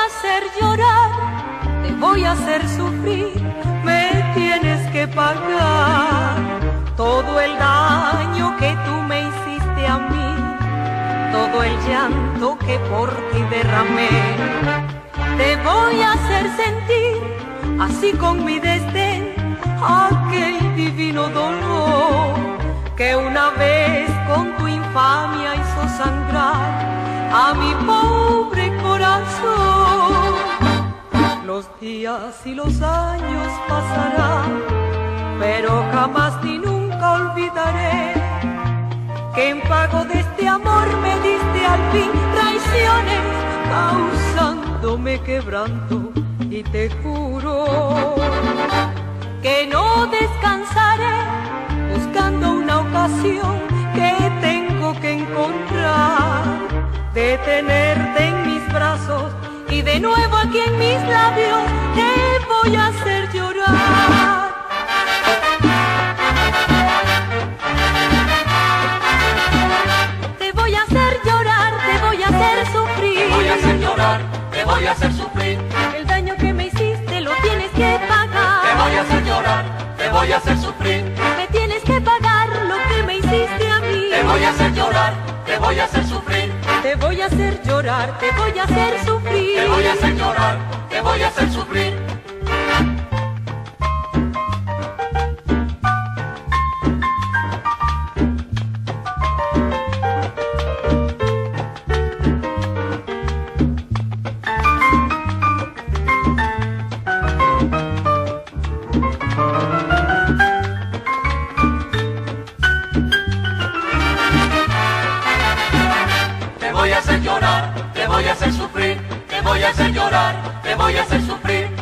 hacer llorar, te voy a hacer sufrir, me tienes que pagar todo el daño que tú me hiciste a mí, todo el llanto que por ti derramé. Te voy a hacer sentir, así con mi desdén, aquel divino dolor que una vez con tu infamia hizo sangrar a mi pobre corazón. Los días y los años pasarán, pero jamás ni nunca olvidaré que en pago de este amor me diste al fin traiciones, causándome quebranto, y te juro que no descansaré buscando una ocasión que tengo que encontrar, de tenerte en mis brazos y de nuevo aquí en mis labios te voy a hacer llorar. Te voy a hacer llorar, te voy a hacer sufrir. Te voy a hacer llorar, te voy a hacer sufrir. El daño que me hiciste lo tienes que pagar. Te voy a hacer llorar, te voy a hacer sufrir. Me tienes que pagar lo que me hiciste a mí. Te voy a hacer llorar, te voy a hacer sufrir. Te voy a hacer llorar, te voy a hacer sufrir. Te voy a hacer llorar, te voy a hacer sufrir. Te voy a hacer llorar, te voy a hacer sufrir. Te voy a hacer llorar, te voy a hacer sufrir.